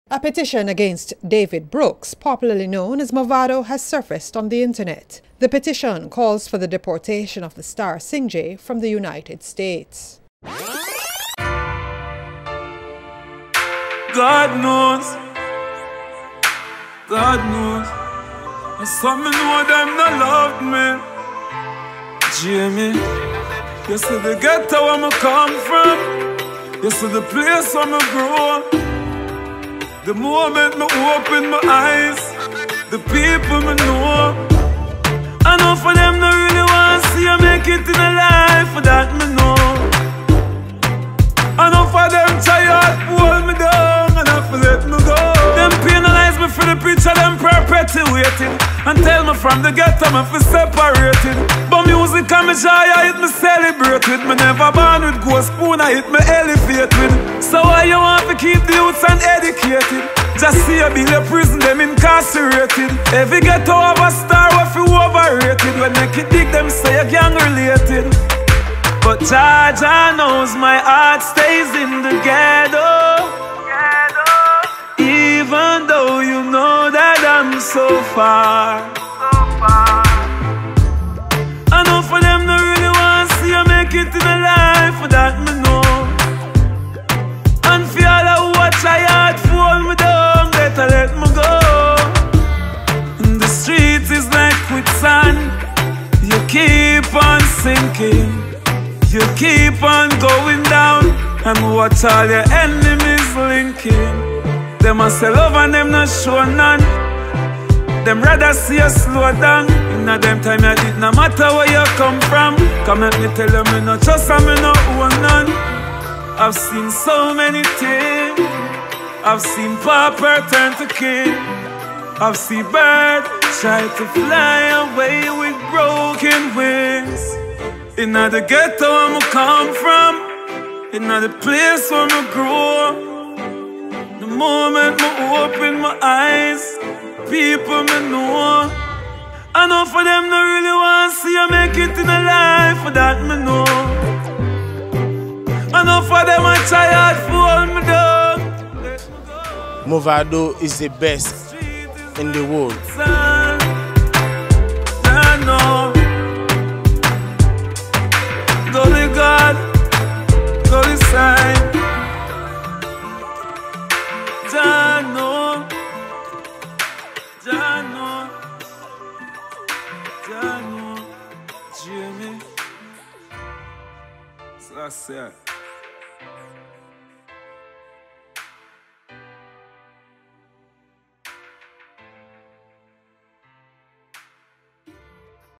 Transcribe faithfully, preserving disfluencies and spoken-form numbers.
A petition against David Brooks, popularly known as Mavado, has surfaced on the internet. The petition calls for the deportation of the star Sinjay from the United States. God knows, God knows, and some know them not love me. Jamie, you see the ghetto where I come from, you see the place where I grow. The moment me open my eyes, the people me know. I know for them they really want to see I make it in a life, for that me know. I know for them tired, pull me down, and I feel let me go. Them penalize me for the picture, them perpetuating, and tell me from the ghetto me for separated. But music and me joy, I hit me celebrate with. Me never born with ghost spoon, I hit me elevate with. So why you want to keep the youths uneducated? Just see a bill of prison, them incarcerated. Every ghetto have a star, what you overrated. When make it dig, them say you gang related. But Jah Jah knows my heart stays in the ghetto, ghetto. Even though you know that I'm so far, so far. I know for them they really want to see I make it in a life, for that me know. And for all who watch I heart fall me down, better let me go. And the street is like quicksand, you keep on sinking. You keep on going down, and watch all your enemies linking. Them a sell love and them not show none. Them rather see you slow down. Inna them time you did no matter where you come from. Come let me tell you me no trust and me no own none. I've seen so many things. I've seen pauper turn to king. I've seen birds try to fly away with broken wings. Inna the ghetto where I come from, inna the place where I grow. The moment I open my eyes, people me know. I know for them they really want to see I make it in a life, for that me know. I know for them I try hard to hold me down. Mavado is the best in the world. I know. Go to God, go to sign. Jah know, Jah know, Jah know, Jamie. So that's it.